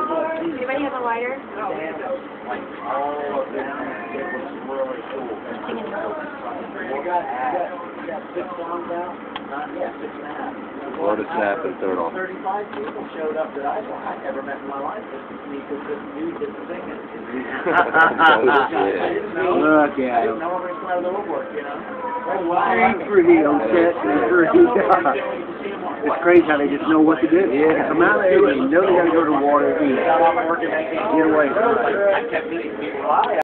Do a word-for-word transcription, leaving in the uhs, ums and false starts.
Anybody have a lighter? Like all of them, it was really cool. Singing the whole We got, we got, we got six songs out? Not yet, six and a half. Florida Snap and Turtle. thirty-five people showed up that I I'd never met in my life just to see this this dude did the singing. I didn't know. Look I at didn't him. know every part of the woodwork, you know? He's pretty on set. He's pretty. It's crazy how they just know what to do. Yeah. Come out there, they know they gotta go to the water and eat. Got off work and they came Get away. I kept meeting people.